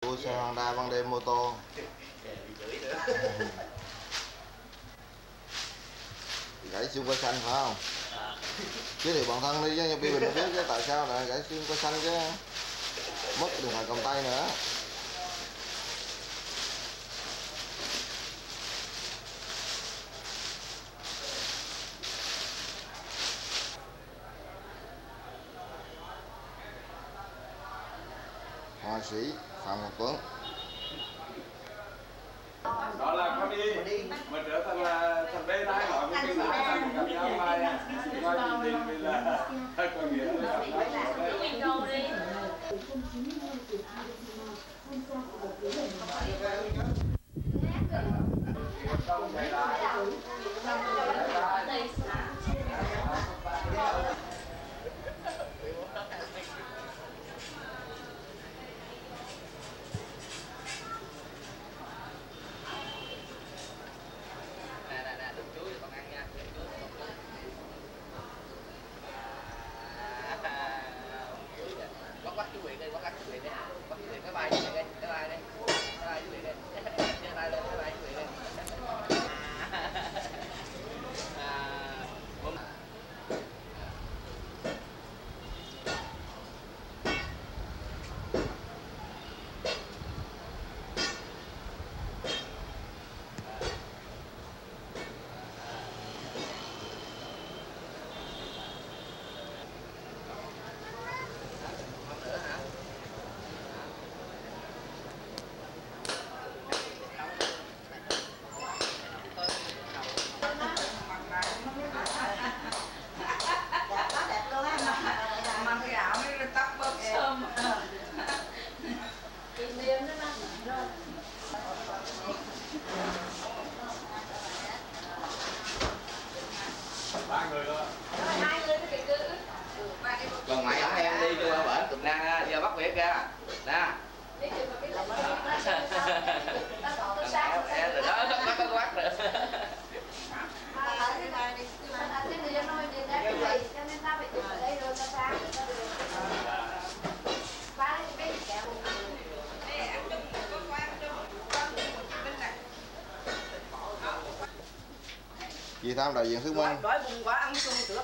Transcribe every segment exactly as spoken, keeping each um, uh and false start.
Đua xe Honda ban đêm mô tô. Gãy xương quai xanh phải không? Giới thiệu bản thân đi cho Bi Bình biết cái tại sao lại gãy xương quai xanh chứ, mất điện thoại cầm tay nữa. Họa sĩ Phạm Ngọc Tuấn. Đó là con đi mà trở thành là thành bê hai nói với cái là hai thằng gặp nhau mai ngoài gì thì là có nghĩa là ba người thôi. Hai người thì cứ còn mày ổng em đi cho bển tụi Nam giờ bắt việc ra nè. Em rồi đó bắt bắt bắt rồi. Chị Tham đại diện Phước Minh. Đói bụng quá ăn chung được.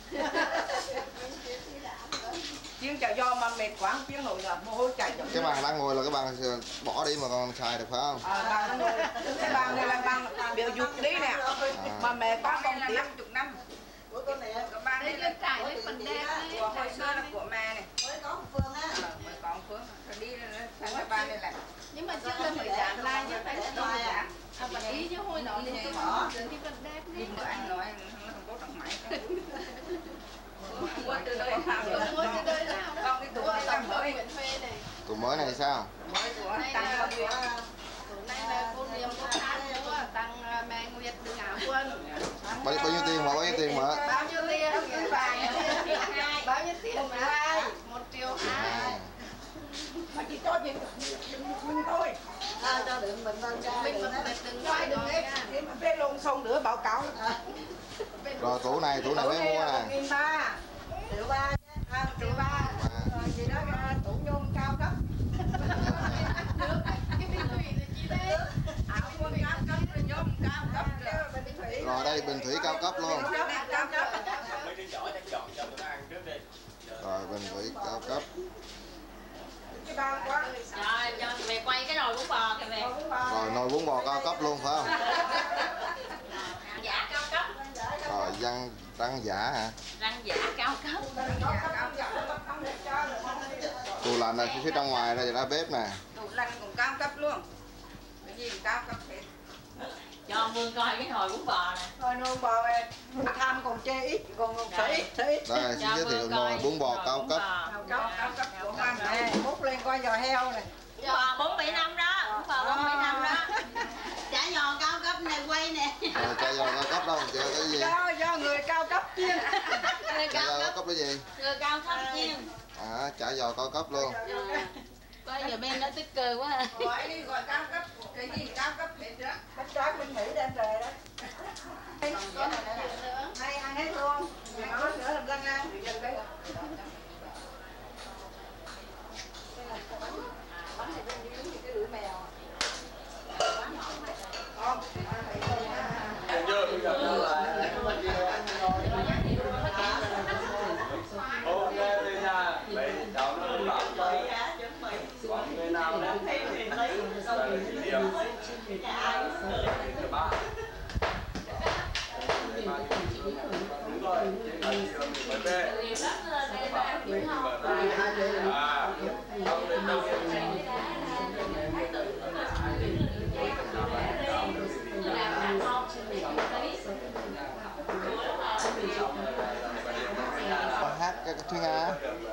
Chuyên chả do mà mệt quá tiếng nổi rồi mồ hôi chảy. Cái bàn đang ngồi là cái bàn bỏ đi mà còn xài được phải không? À, bàn ngồi. Cái bàn này là bàn biểu dục đi nè. À. Mà mẹ quá công tiếc chục năm. Của con này có bàn đây là trải lên phần đẹp đấy. Của hồi xưa là của mẹ này. Mới có Phương á. Ờ, mới có Phương. Rồi đi sang cái bàn này lại. Nhưng mà trước là phải giảm lại chứ phải là đổi giảm. À, bật ý chứ hồi đó thì tôi bỏ thì phần đẹp đấy. Nhưng mà anh nói nó không có trong máy không. Quên từ đời nào rồi. Quên từ đời nào đó. Con cái tủ này làm mới. Tủ mới này sao? Mới của tăng bao nhiêu? Tủ này là cô Niệm có hát nữa, tăng mẹ Nguyệt đừng ảo quên. Bao, bao nhiêu tiền mà bao nhiêu tiền mà? Bao nhiêu tiền? Bao nhiêu tiền mà? Một triệu hai. Mà chỉ cho mình mình thôi. À, cho đừng mình thôi cho mình mình đừng nói được đấy. Thế mà phê lông xong nữa báo cáo. Rồi tủ này tủ này mới mua nè. Nghìn ba, triệu ba, à, triệu ba. Rồi gì đó tủ nhôm cao cấp. Cái bình thủy là chi đấy? Áo quần cao cấp, nhôm cao cấp. Rồi đây bình thủy cao cấp luôn. Cao cấp. Rồi bình thủy cao cấp. Cái bao quá. Rồi cho mẹ quay cái nồi bún bò kìa mẹ. Rồi nồi bún bò cao cấp luôn phải không? Dạ cao cấp. Rồi răng răng giả hả? Răng giả cao cấp. Tủ lạnh này phía trong ngoài đây là bếp nè. Tủ lạnh cũng cao cấp luôn. Cái gì cũng cao cấp hết. Cho Mương coi cái nồi bún bò nè. Rồi nồi bò này tham còn chê ít, còn sợ ít, sợ ít. Đây xin giới thiệu nồi bún bò cao cấp. Cao cấp, cao cấp của anh này. Múc lên coi giò heo này. Bún bò bốn phẩy năm đó, bún bò bốn phẩy năm đó. Chả giò cao cấp này quay nè. Rồi chả giò cao cấp đâu, chả cái gì? Do do người cao cấp chiên. Người Chả giò cao cấp cái gì? Người cao cấp chiên. À chả giò cao cấp luôn. Bây giờ bên đó tức cơ quá à. Gọi đi gọi cao cấp, cái gì cao cấp hết đó. Bánh tráng bên Mỹ đem về đó. Hay ăn hết luôn. Nhà nó nữa làm răng ăn. Bánh này bên dưới nào đấy điểm ba đúng rồi vấn đề à không đến đâu hát cái Thúy Nga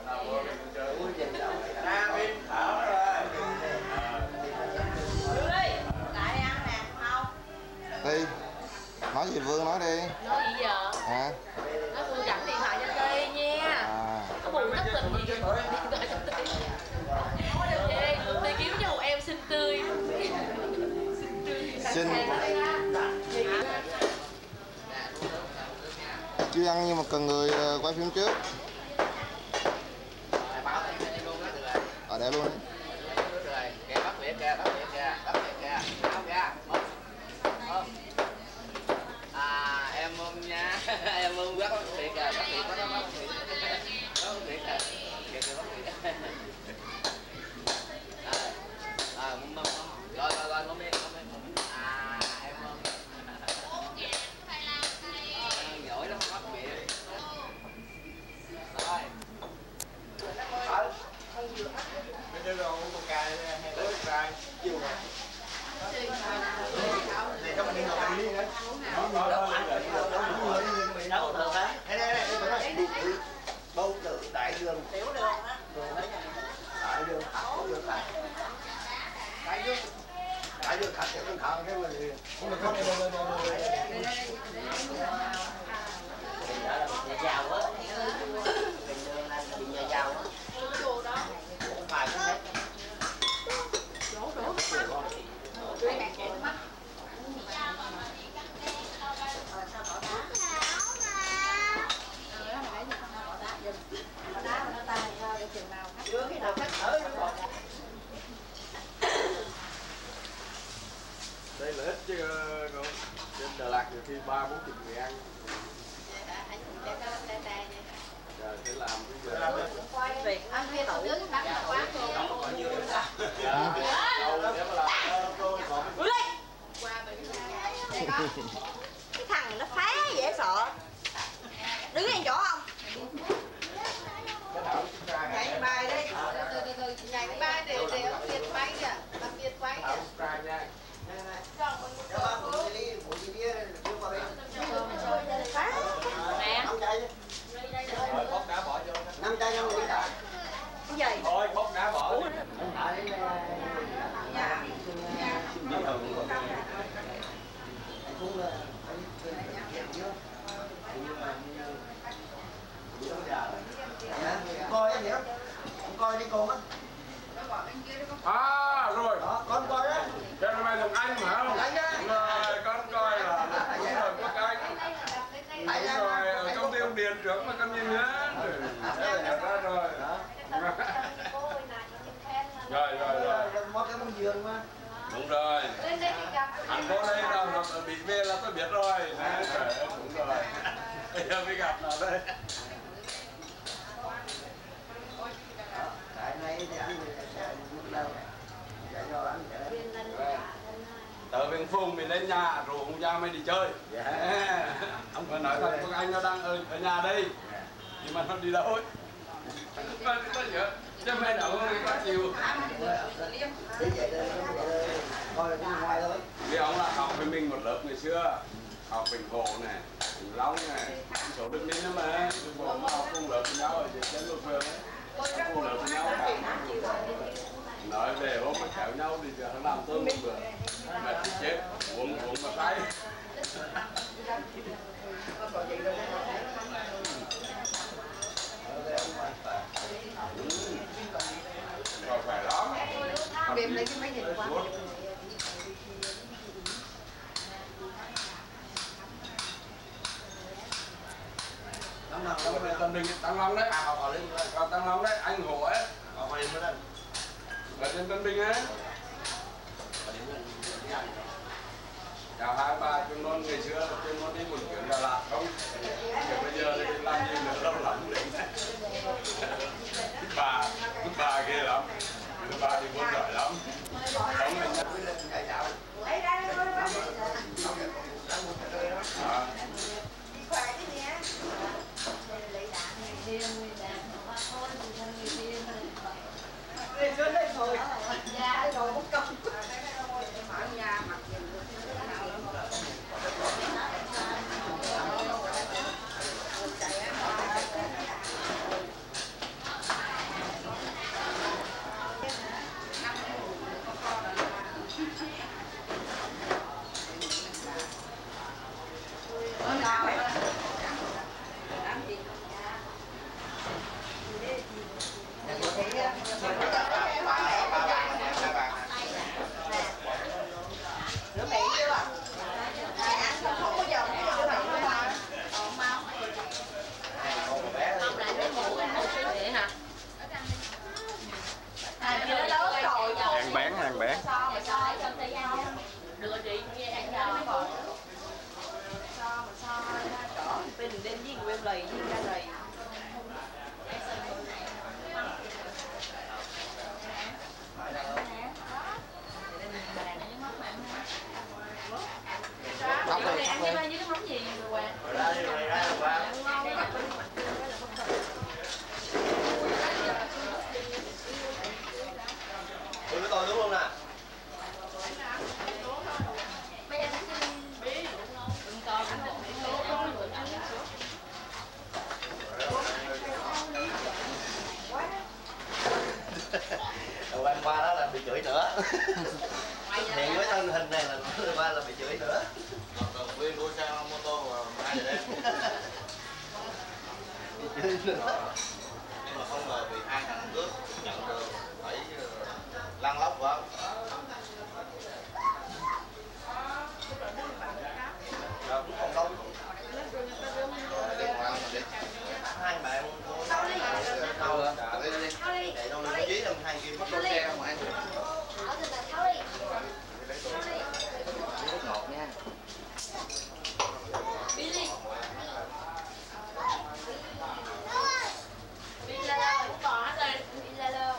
đi nói gì Vương nói đi. Nói gì giờ? Hả? Nói Vương dẫn điện thoại cho Tê nha. À. Có buồn thất tình gì điện thoại cho Tê. Tê, Tê kiếm cho một em xinh tươi. Xinh. Chưa ăn nhưng mà cần người quay phim trước. Ở đây luôn. Kìa bắt việc kìa, bắt việc kìa, bắt việc kìa, không kìa. À em ôm nha, em ôm bắt việc kìa, bắt việc bắt bắt việc, bắt việc kìa, kìa kìa bắt việc. À mum mum mum, rồi rồi rồi mum đi, mum đi. À em ôm. Giỏi lắm bắt việc. Rồi. bây giờ đâu có cài hay là cài chiều rồi này các bạn đi học đi nữa đó đó mình nấu được hả đây đây đây bầu tử đại đường tiểu đường á đại đường thảo đường thảo đại đường đại đường thảo tiểu đường thảo cái mình không được không được Nhà giàu á, bình thường là bị nhà giàu á, không phải cũng hết. đây là ít chứ con trên Đà Lạt nhiều khi ba bốn chục người ăn. Giờ sẽ làm cái giờ Anh kia tủ bắn là quá rồi. Cái thằng nó phá dễ sợ. Đứng yên chỗ không? Nhảy bài đi. Nhảy bài để để ông Việt bay kìa, ông Việt bay kìa. Nè. bóc đá bỏ vô. Năm chai năm mươi cả. Cái gì? Thôi bóc đá bỏ. Coi em hiểu. Coi đi con á. À rồi. Đó, con coi đó. Cho nên mày thằng anh phải không? Rồi con coi là đúng rồi có cái. Đúng rồi ở công ty ông Điền trưởng mà con nhìn hết. Thế là nhận ra rồi. Rồi rồi rồi. Mất cái mông giường mà. Đúng rồi. Anh vô đây đâu mà bị về là tôi biết rồi. Đấy, trời ơi, đúng rồi. Bây giờ mới gặp nào đây. Cái này thì anh sẽ lâu. Để cho anh sẽ. Từ bên Phùng mình lên nhà rủ ông Giang mới đi chơi. Yeah. Ông phải nói thật con anh nó đang ở, ở nhà đây. Nhưng mà nó đi đâu ấy. Nó nhớ. Chứ mày đâu có chịu. Đi vậy đây, coi đi ngoài thôi. Vì ông là học với mình một lớp ngày xưa. Học Bình Hồ này, Bình Long này, số Đức Ninh đó mà. Bình Hồ nó học cùng lớp với nhau ở trên chấn lục phường ấy. Cùng lớp với nhau cả. Nói về hôm mà kéo nhau thì giờ nó làm tôi một bữa. Mà thì chết, uống uống mà tay. Rồi khỏe lắm. Đem lấy cái máy nhìn qua. Tăng lòng Rồi để Tân Đình Tăng Long đấy. À, họ có lên rồi. Còn Tăng Long đấy, anh Hổ ấy. Họ có lên mới lên. Là trên Tân Đình ấy. Có lên lên. Chào hai bà chuyên môn ngày xưa là chuyên môn đi một chuyến Đà Lạt không? Thì bây giờ thì làm gì nữa lâu lắm đấy. Bà, bà ghê lắm. Bà thì muốn giỏi lắm. rời đi ra rời. Đọc rồi, ăn với cái món gì rồi Ra đi, ra đi qua. Ui cái tôi đúng không nè? Đầu ăn qua đó là bị chửi nữa. Hiện với thân hình này là qua là bị chửi nữa. Còn viên của xe mô tô và mai rồi đấy. Bị chửi nữa. Nhưng mà không ngờ bị hai thằng cướp nhận được phải lăn lóc quá. Rồi cũng không đâu. Hai bạn Tao đi. đâu rồi? Để đâu lên dưới làm hai kia bắt đua xe không ăn. Ngọt nha. Billy. Billy đâu? Cũng còn hết rồi. Billy đâu?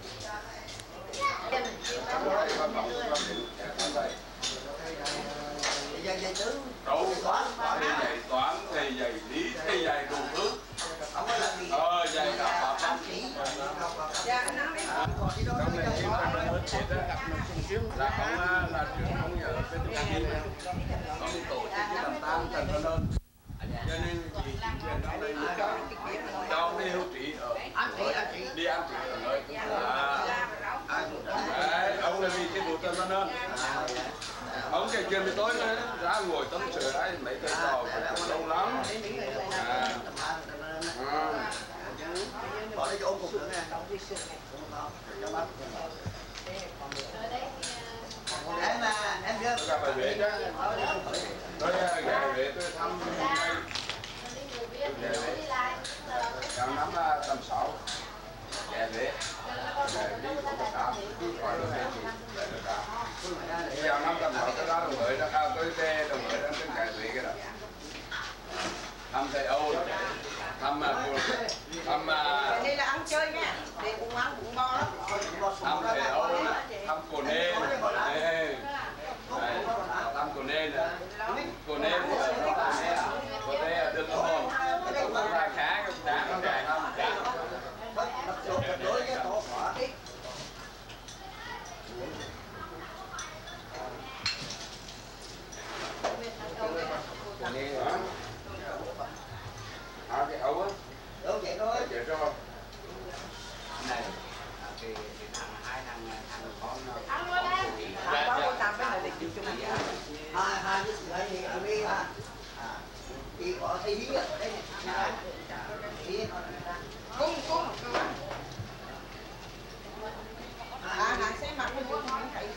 Dây dây chứ. Đâu toán thì dạy toán thì dạy lý thì dạy đủ thứ. Ờ dạy cả pháp văn. Dạ anh nói đi. Trong này khi mà nó hết chết á, là ông là trưởng ông ở bên Trung Quốc này, ông tổ chức cái làm tang Trần Văn Ơn, cho nên chị chính quyền trong đây cho cho ông đi hưu trí ở đi ăn trí ở nơi đấy, ông là vì cái vụ Trần Văn Ơn, ông kể chuyện với tôi nữa, ra ngồi tâm sự ấy mấy cái trò cũng lâu lắm. Bỏ đây cho ôm cục nữa nè. Em mà em biết. Tôi gặp ở Huế chứ. Tôi ghé Huế tôi thăm ngay. Ghé Huế. Trong năm tầm sáu. Ghé Huế. Ghé đi có một đám. Coi được Huế thì để được đám. Vào năm tầm sáu tôi ra đồng mới đó. À tôi về đồng mới đó trên ghé Huế cái đó. Thăm thầy Âu đó. Thăm thăm Đây là ăn chơi nha, để cũng ăn cũng ngon lắm. thăm thầy Âu, thăm cô Nê, thăm cô Nê nữa, cô Nê cũng ở đó, cô Nê ở đường Hồn, cũng là khá cũng đáng không dài không? Cô Nê hả? À cái Âu á? Đúng vậy thôi. Vậy rồi. Này thì thằng hai thằng thằng con Ăn qua đây. Có cô Tâm với lại để chịu chung. hai hai cái sợi gì ở đây hả? Thì có thấy hí ở đây này. Cung cung. À nàng sẽ mặc cái món món thấy.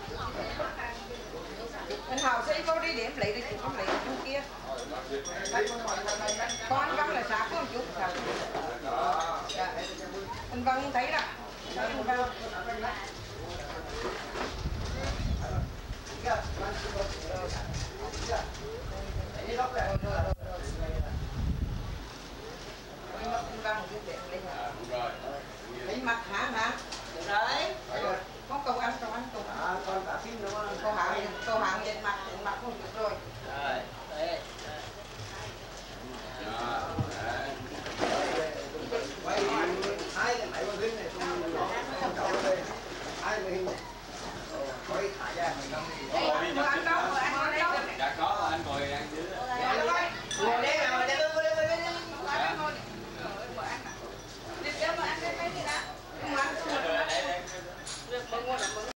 Mình hào sẽ vô đi điểm lấy đi chụp không lấy trong kia. Con anh Văn là sao không chút sao? Anh Văn thấy đó. Anh Văn. Anh Văn chút đẹp lên. Thấy mặt hả hả?